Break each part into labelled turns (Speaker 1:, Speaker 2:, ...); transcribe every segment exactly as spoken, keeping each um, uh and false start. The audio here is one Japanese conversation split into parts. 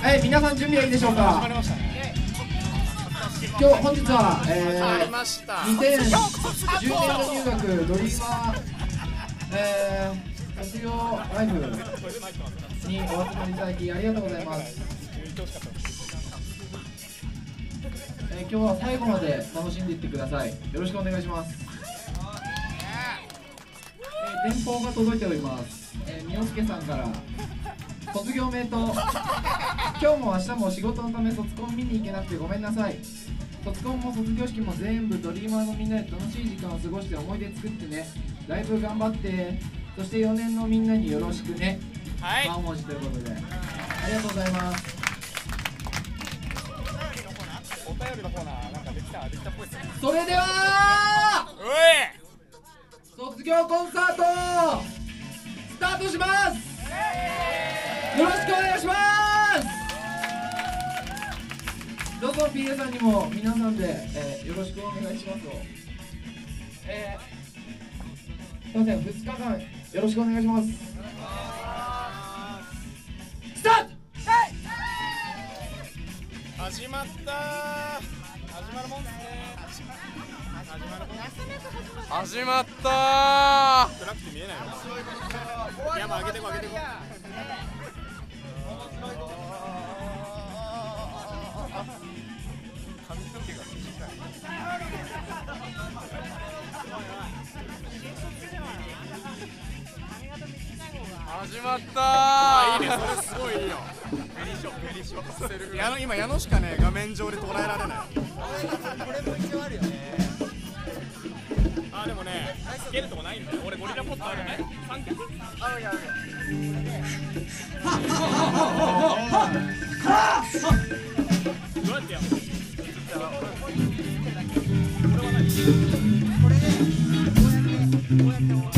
Speaker 1: はい、皆さん準備はいいでしょうか。今日本日は、えー、にせんじゅうねん度入学ドリーマー、えー、卒業ライブにお集まりいただきありがとうございます。えー、今日は最後まで楽しんでいってください。よろしくお願いします。えー、電報が届いております。えー、みおすけさんから卒業名と今日も明日も仕事のため卒コン見に行けなくてごめんなさい。卒コンも卒業式も全部ドリーマーのみんなで楽しい時間を過ごして思い出作ってね。ライブ頑張って。そしてよねんのみんなによろしくね。はい、さん文字ということでありがとうございます。お便りのコーナーなんかできたできたっぽいですね。それでは卒業コンサートスタートします。よろしくお願いします。どうぞ ピーエー さんにも皆さんで、えー、よろしくお願いしますと、えー、すいません、ふつかかんよろしくお願いします。スタート。
Speaker 2: 始まったー。始まるもんですね。始まるもん。始まったー。暗くて見えないよ。いや、もう上げてこ上げてこ。髪の毛が短い。始まったー。あ、いいね、それすごいいいよ。やの今矢野しかね画面上で捉えられない。これも一応あるよね。あ、でもねつけるとこないんだよ。俺ゴリラポットあるね。三脚あるやる。どうやってやるの？これは何？これでこうやってこうやってこうやって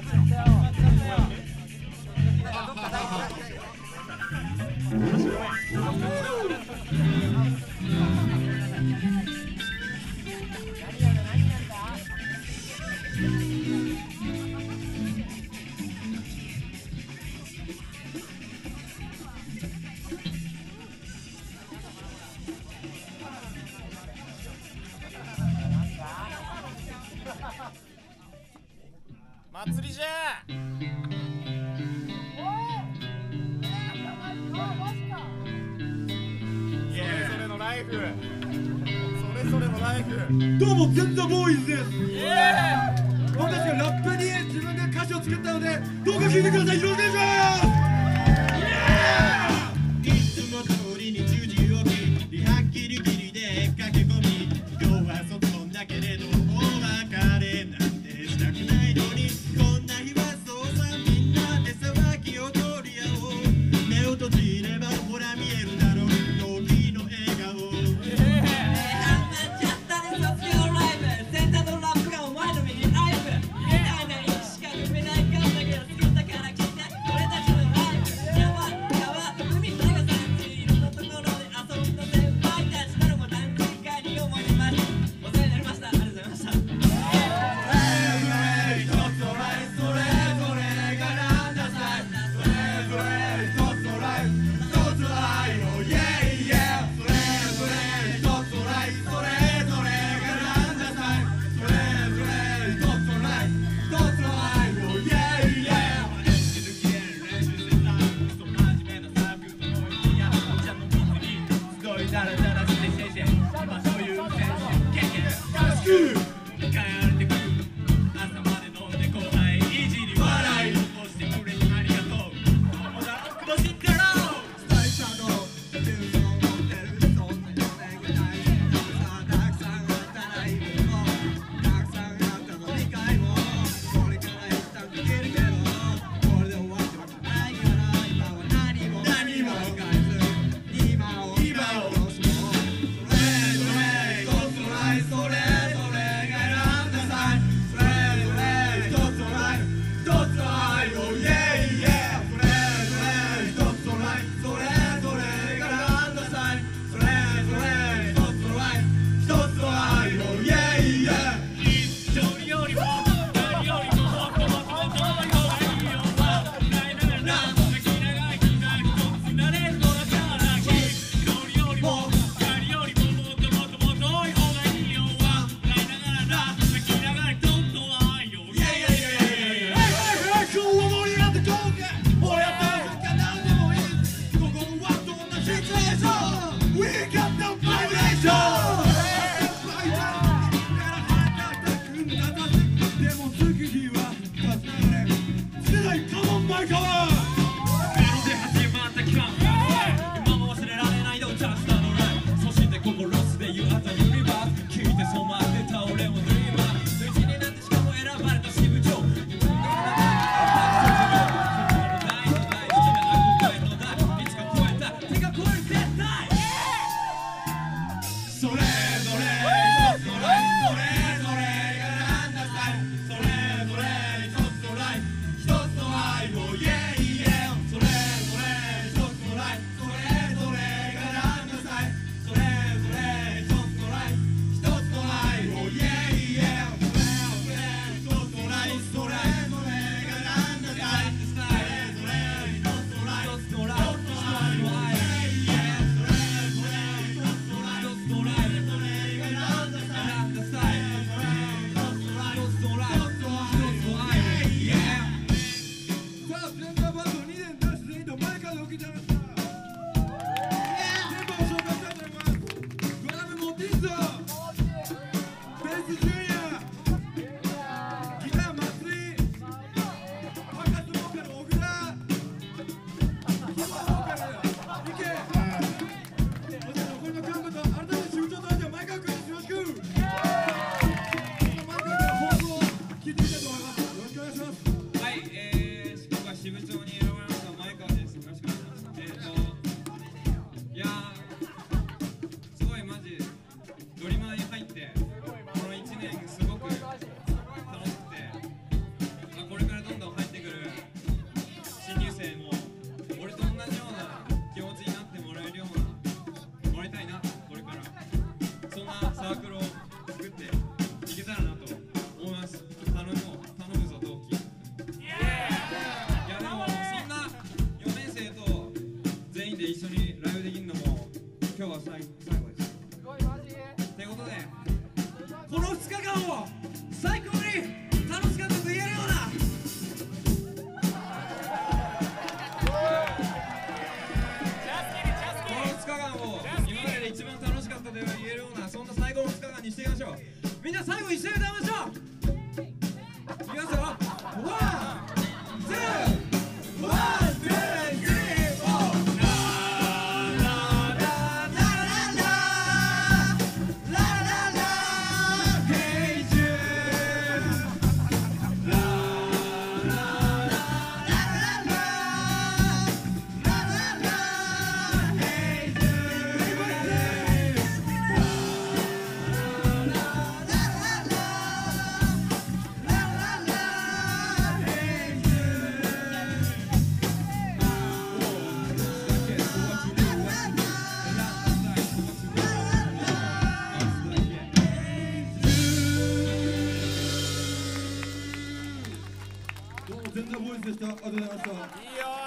Speaker 2: 祭りじゃー。それぞれのライフ、それぞれのライフ。
Speaker 3: どうも全座ボーイズです。私がラップに自分で歌詞を作ったのでどうか聴いてください。よろしくお願いします。いつも通りにじゅうじ起きリハギリギリで駆け込み、今日は卒コンだけれどお別れなんてしたくないのに、こんな日はそうさ、みんなで騒ぎを取り合おう。目を閉じればほら見えるだろう同期の笑顔。
Speaker 4: 俺たちのみんな最後一緒に歌いましょう。いきますよ。ワン、ツー、ワン、ツー、スリー、フォー。ラララララララララヘイジュー。ララララララララヘイジュー。
Speaker 3: どうも全裸ボーイズでした。ありがとうございました。
Speaker 2: いいよー。